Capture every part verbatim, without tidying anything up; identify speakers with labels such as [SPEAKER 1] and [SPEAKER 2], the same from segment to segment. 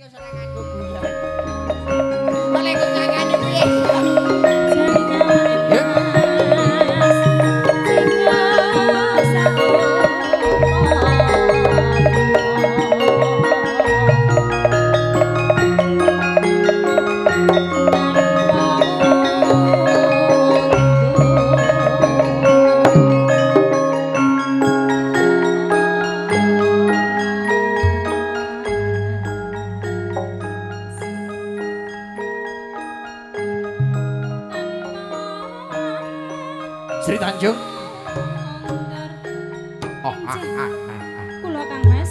[SPEAKER 1] wis ora nganggo guyon. Kok lek ngangane piye?
[SPEAKER 2] Sri Tanjung.
[SPEAKER 3] Oh, ah, ah, ah. Kula Kang Mas.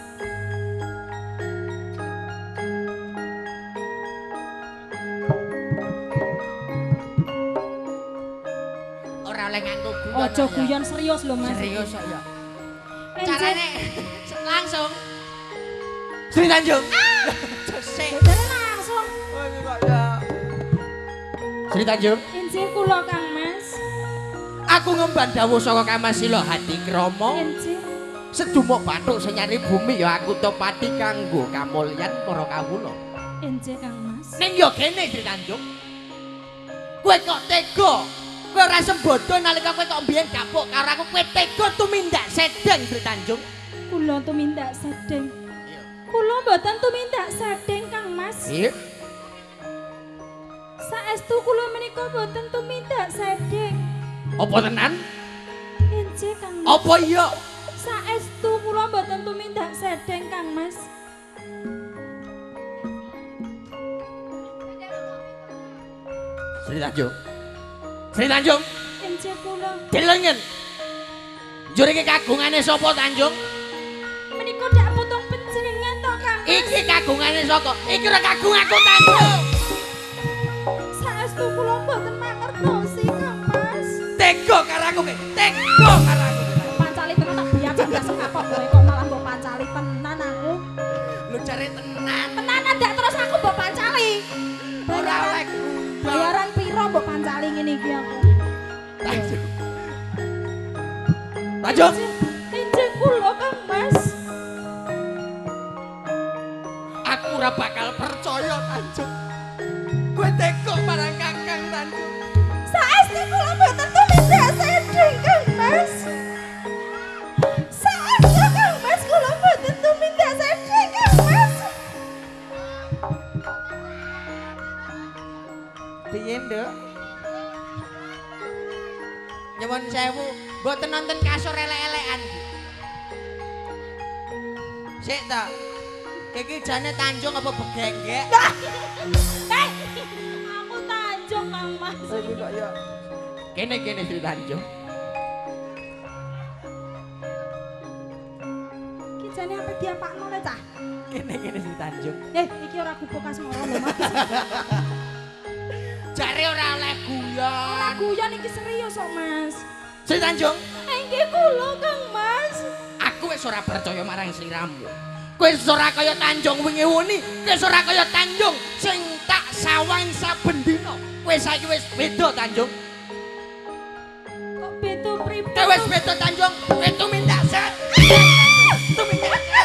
[SPEAKER 1] Ora oleh nganggo guyon.
[SPEAKER 3] Aja guyon serius lho Mas.
[SPEAKER 1] Serius kok ya. Carane langsung.
[SPEAKER 2] Sri Tanjung.
[SPEAKER 1] Jose.
[SPEAKER 3] Bedane langsung.
[SPEAKER 2] Oh, iki kok ya. Sri Tanjung.
[SPEAKER 3] Injih kula Kang Mas.
[SPEAKER 1] Aku ngemban dawuh saka Kamasila Hati Krama.
[SPEAKER 3] Injih.
[SPEAKER 1] Sedumuk bathuk sing nyari bumi ya aku topati kanggo kamulyan para kawula.
[SPEAKER 3] Injih Kang Mas.
[SPEAKER 1] Ning yo kene Sri Tanjung. Kowe kok tega. Kowe ora sembodo nalika kowe kok mbiyen gapuk karo aku kowe tega tumindak sedeng Sri Tanjung.
[SPEAKER 3] Kula tumindak sedeng. Kula mboten tumindak sedeng Kang Mas.
[SPEAKER 1] Iya.
[SPEAKER 3] Saestu kula menika mboten tumindak sedeng.
[SPEAKER 1] Apa tenan?
[SPEAKER 3] Injih Kang Mas.
[SPEAKER 1] Apa iya?
[SPEAKER 3] Saestu kula mboten tumindak sedeng Kang Mas.
[SPEAKER 2] Sri Tanjung. Sri Tanjung.
[SPEAKER 3] Injih kula.
[SPEAKER 1] Delengen. Njur iki kagungane sapa Tanjung?
[SPEAKER 3] Menika dak putung panjenengan to Kang Mas.
[SPEAKER 1] Iki kagungane saka. Iki ora kagung aku Tanjung.
[SPEAKER 3] Saestu kula mboten mangertosi Kang Mas.
[SPEAKER 1] Tega karo aku kowe. Tega karo aku.
[SPEAKER 3] Pancali tenan tak biar cerdas kapok kowe kok malah mbok pancali tenan aku.
[SPEAKER 1] Lu cari tenan.
[SPEAKER 3] Tenanan dak terus aku mbok pancali.
[SPEAKER 1] Ora oleh
[SPEAKER 3] Bayaran piro mbok pancali ngene iki aku.
[SPEAKER 1] Tanjung. Tanjung.
[SPEAKER 3] Injih kula Kang Mas.
[SPEAKER 1] Aku ora bakal percaya Tanjung. Kowe tega marang Kakang Tanjung.
[SPEAKER 3] Saestu kula mboten tumindak sedeng Kang Mas. Saestu Kang Mas kula mboten tumindak sedeng Kang Mas.
[SPEAKER 1] Piye, Nduk? Nyuwun sewu, mboten nonton kasur elek-elekan. Sik ta. Iki jane Tanjung apa begenggek?
[SPEAKER 3] Eh, aku Tanjung Kang Mas.
[SPEAKER 2] Iki kok ya.
[SPEAKER 1] Kene-kene Sri Tanjung.
[SPEAKER 3] Iki jane apa diapakno le cah?
[SPEAKER 1] Kene-kene Sri Tanjung.
[SPEAKER 3] Eh, iki ora gubuk asmara lho Mas.
[SPEAKER 1] Jare ora oleh
[SPEAKER 3] Ora
[SPEAKER 1] guyon.
[SPEAKER 3] guyon iki serius kok Mas.
[SPEAKER 1] Sri Tanjung,
[SPEAKER 3] Inggih kula Kang Mas.
[SPEAKER 1] aku wis ora percaya marang sliramu. Kowe wis ora kaya Tanjung wingi wuni, kowe wis ora kaya Tanjung sing tak sawang saben dina. Kowe saiki wis beda Tanjung.
[SPEAKER 3] Kok beda pripun?
[SPEAKER 1] Kowe wis beda Tanjung, kowe tumindak set. Tumindak set.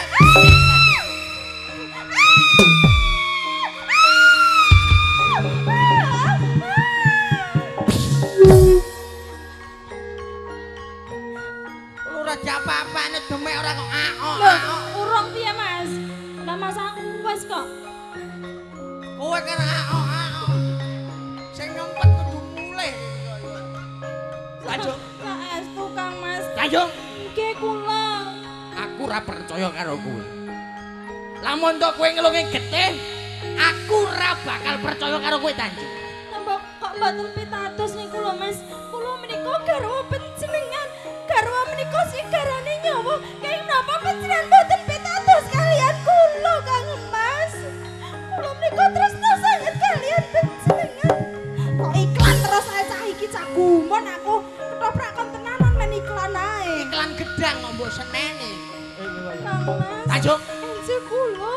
[SPEAKER 1] Ora apa-apane demek ora kok aok.
[SPEAKER 3] Loh, urung piye Mas? Lah Mas aku wis kok.
[SPEAKER 1] Kowe kan aok-aok. Sing nyempet kudu mulih. Tanjung,
[SPEAKER 3] Saestu Kang Mas.
[SPEAKER 1] Tanjung,
[SPEAKER 3] Nggih kula.
[SPEAKER 1] aku ora percaya karo kowe. Lamun tok kowe ngelungi getih, aku ora bakal percaya karo kowe Tanjung.
[SPEAKER 3] Tembok kok mboten pitados niku lho Mas. Kula menika garwa panjenengan. Garwa menika sigarane nyawa. Kenging napa panjenengan mboten pitados kalian kula Kang Mas? Kula menika tresna sanget kalian panjenengan. Kok iklan terus ae cah iki cah gumon aku ketoprak kon tenanan men iklan ae.
[SPEAKER 1] Iklan gedang kok mbok seneni.
[SPEAKER 3] Kang Mas.
[SPEAKER 1] Tanjung,
[SPEAKER 3] Enjih kula.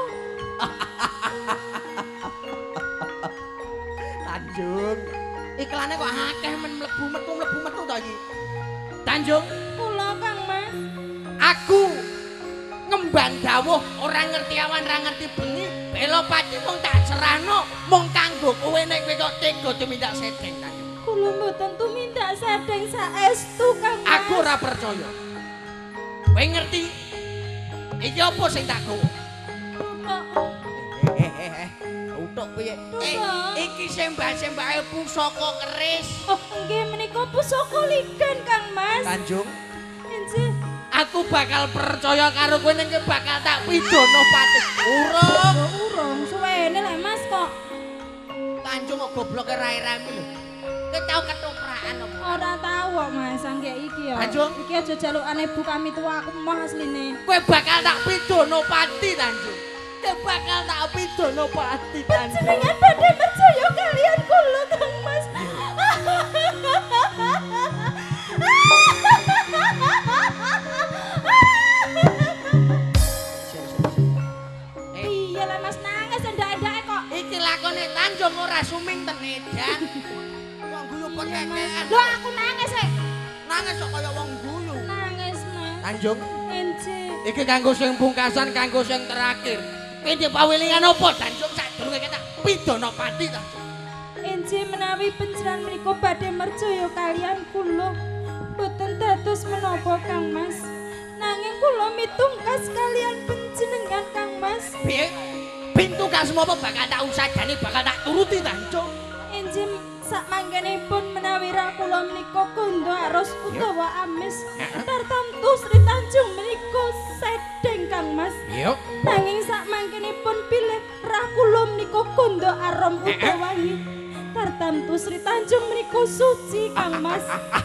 [SPEAKER 1] Tanjung. Iklane kok akeh men mlebu metu mlebu metu to iki. Tanjung,
[SPEAKER 3] Kula Kang Mas.
[SPEAKER 1] aku ngembang dawuh ora ngerti awan ora ngerti bengi bela Senopati mung tak serahno mung kanggo kowe nek kowe kok tega tumindak sedeng Tanjung.
[SPEAKER 3] Kula mboten tumindak sedeng saestu Kang Mas.
[SPEAKER 1] Aku ora percaya. Kowe ngerti? Iki apa sing tak gowo? Eh eh eh. Utuk piye? Eh, iki sembah-sembahe pusaka keris.
[SPEAKER 3] Oh, nggih menika pusaka ligan Kang Mas.
[SPEAKER 2] Tanjung.
[SPEAKER 3] Injih.
[SPEAKER 1] Aku bakal percaya karo kowe nek bakal tak pidana pati. Urung.
[SPEAKER 3] Urung suwene lek Mas kok.
[SPEAKER 1] Tanjung kok gobloke rai-rami lho. Kowe tau ketoprakan apa?
[SPEAKER 3] Ora tau kok Mas, angge iki ya.
[SPEAKER 1] Tanjung.
[SPEAKER 3] Iki aja jalukane Bu kami tua aku mah asline.
[SPEAKER 1] Kowe bakal tak pidana pati Tanjung. Kowe bakal tak pidana pati Tanjung.
[SPEAKER 3] Jenengan badhe percaya kalian kula Kang Mas. Iya lah Mas nangis ndak-ndake kok.
[SPEAKER 1] Iki lakone Tanjung ora suming tenedan. Wong guyu pekekean.
[SPEAKER 3] Lho aku nangis rek.
[SPEAKER 1] Nangis kok kaya wong guyu.
[SPEAKER 3] Nangis Mas.
[SPEAKER 1] Tanjung,
[SPEAKER 3] Enjih.
[SPEAKER 1] iki kanggo sing pungkasan, kanggo sing terakhir. Kowe ndek pawelingan apa Tanjung sadurunge tak pidana pati Tanjung.
[SPEAKER 3] Enjih menawi panjenengan menika badhe mercaya kalian kula. Boten dados menapa Kang Mas. Nanging kula mitungkas kalian panjenengan Kang Mas.
[SPEAKER 1] Piye? Pintu kasmu apa bakal tak usajani, bakal tak turuti Tanjung.
[SPEAKER 3] Enjih sak manggenipun menawi ra kula menika kondo arus utawa amis. Tartamtu Sri Tanjung menika sedeng Kang Mas.
[SPEAKER 1] Yuk.
[SPEAKER 3] Nanging sak mangkenipun pilih ra kula menika kondo arom utawa wangi. Tartamtu Sri Tanjung menika suci Kang Mas.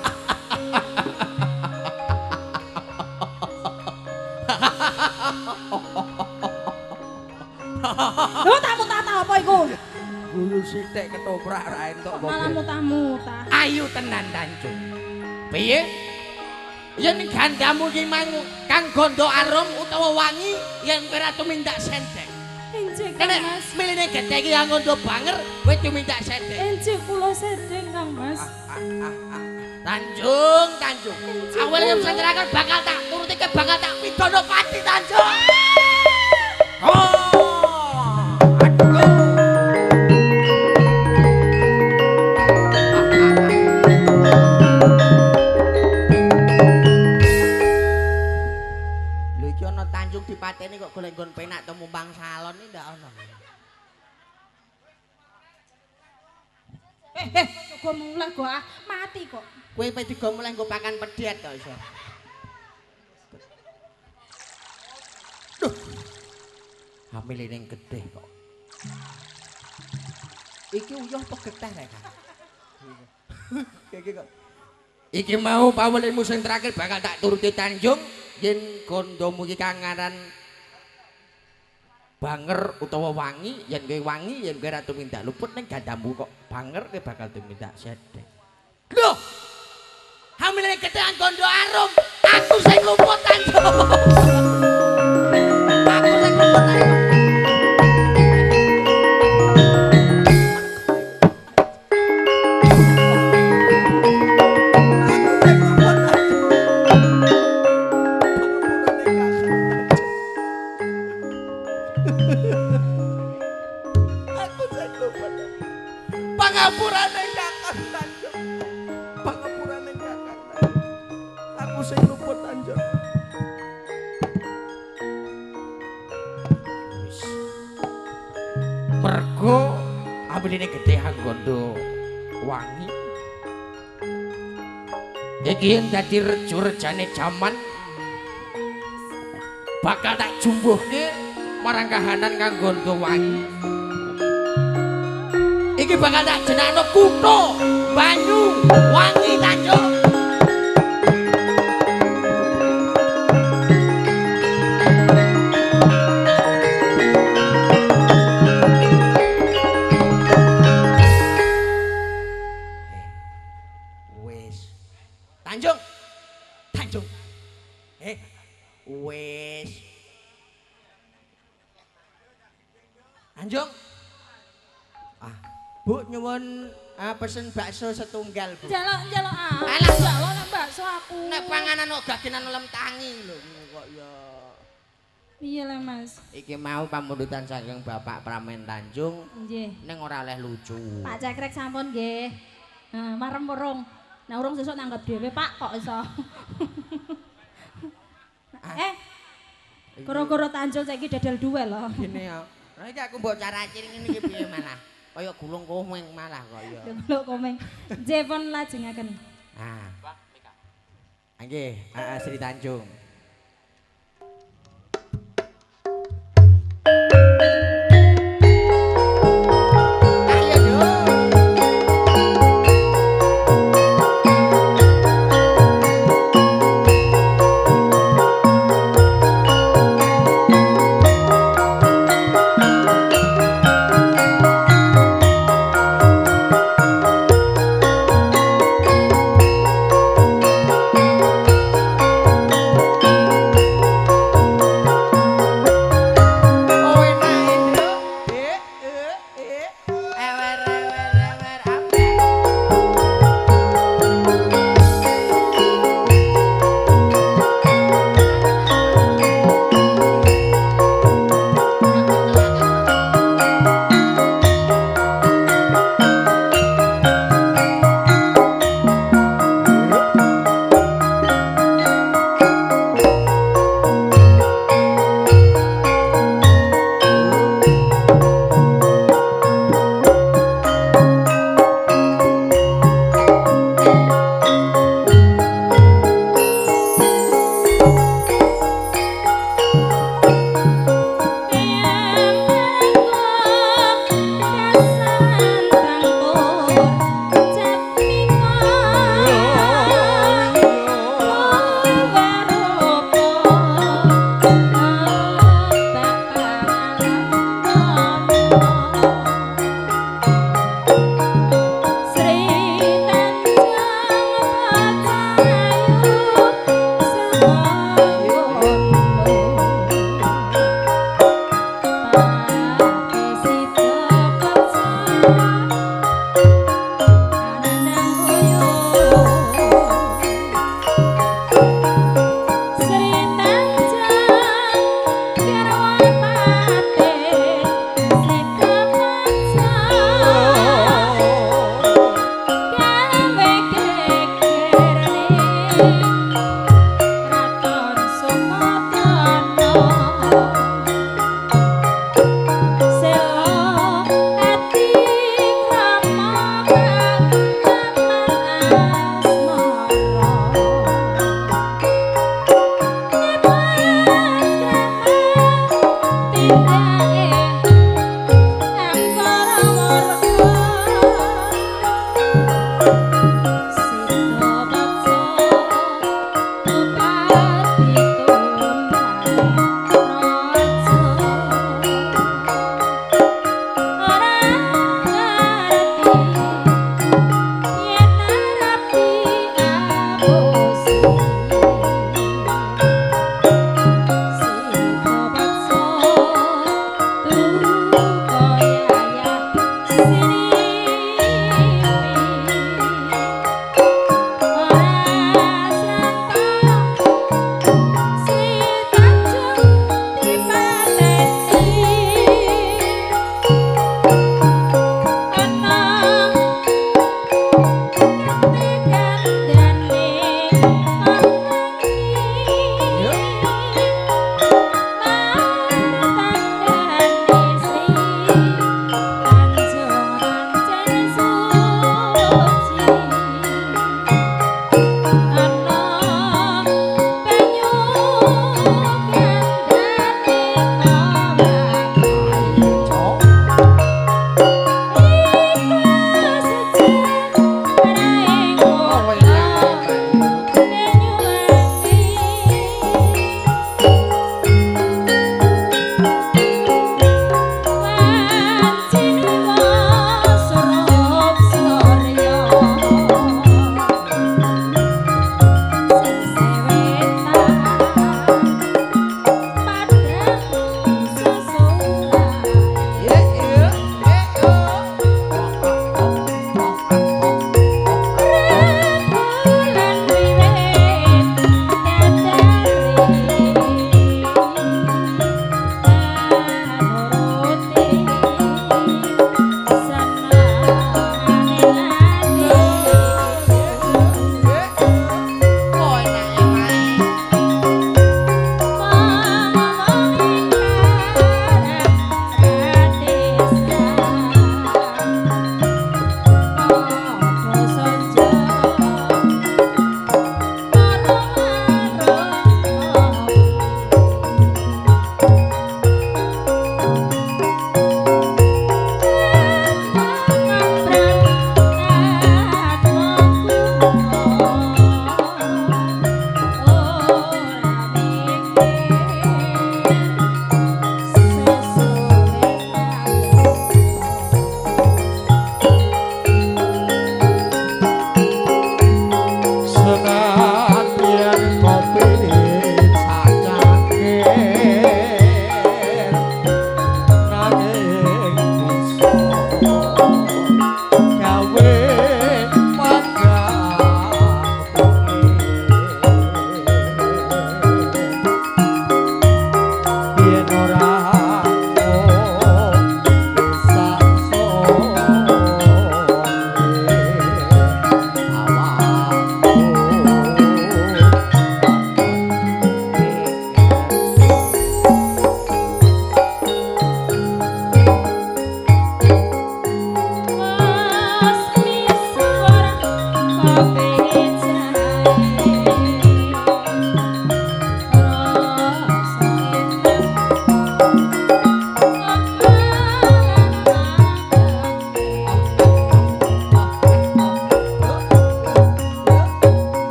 [SPEAKER 3] Lho tamu tata apa iku?
[SPEAKER 2] Guyu sithik ketoprak ra entuk apa.
[SPEAKER 3] Malah mutah-mutah.
[SPEAKER 1] Ayu tenan Tanjung. Piye? Yen gandamu iki mang kang gondo arom utawa wangi yen kowe ra tumindak sendek.
[SPEAKER 3] Enjih Kang
[SPEAKER 1] Nek
[SPEAKER 3] Mas.
[SPEAKER 1] miline gedhe iki yang ngondo banger kowe tumindak sendek.
[SPEAKER 3] Enjih kula sedeng Kang Mas.
[SPEAKER 1] Tanjung, Tanjung. Awal yang pesantren bakal tak turuti ke bakal tak pidana pati Tanjung. Oh, aduh. Lho iki ana Tanjung dipateni kok golek nggon penak temu bang salon iki ndak ana.
[SPEAKER 3] Eh, eh, coba mulai gua mati kok.
[SPEAKER 1] Kowe pe digo mulai nggo pakan pedet to iso. Duh. Hamil ning gedhe kok. Iki uyah apa geteh rek? Iki kok. Iki mau pawelinmu sing terakhir bakal tak turuti Tanjung yen kondomu iki kangaran banger utawa wangi, yen kowe wangi yen kowe ra tumindak luput ning gandamu kok banger kowe bakal tumindak sedek. Loh. Hamilane ketean gondo arum, aku sing luput Tanjung. Aku sing luput Tanjung. Aku sing luput. Pangapurane Kakang Tanjung. Pangapurane Kakang Tanjung. Aku sing luput Tanjung. Wis. Mergo ambiline gedhe anggondo wangi. Iki yang dadi rejo-rejane jaman bakal tak jumbuhke marang kahanan kang gondo wangi. Iki bakal tak jenakno kutha banyu wangi Tanjung. Wis. Tanjung. Tanjung. Eh, wis. Tanjung. Ah, Bu nyuwun uh, pesen bakso setunggal, Bu.
[SPEAKER 3] Jaluk-jaluk ah.
[SPEAKER 1] Alah,
[SPEAKER 3] jaluk nang bakso aku.
[SPEAKER 1] Nek panganan kok gagenan lem tangi lho kok ya.
[SPEAKER 3] Iya lah Mas.
[SPEAKER 1] Iki mau pamundutan saking Bapak Pramen Tanjung.
[SPEAKER 3] Nggih.
[SPEAKER 1] Ning ora oleh lucu.
[SPEAKER 3] Pak Cekrek sampun nggih. Nah, marem urung. Nah urung sesuk nanggap dhewe Pak kok iso. Eh. Goro-goro Tanjung saiki dadal duel lho.
[SPEAKER 1] Gini ya. Lah iki aku mbok cara ciring ngene iki piye malah. Kaya gulung komeng malah kaya.
[SPEAKER 3] Gulung komeng. Nggih pun lajengaken.
[SPEAKER 1] Ah. Nggih, heeh Sri Tanjung.
[SPEAKER 3] Sri Tanjung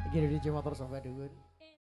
[SPEAKER 2] Gini di motor sampai dulu.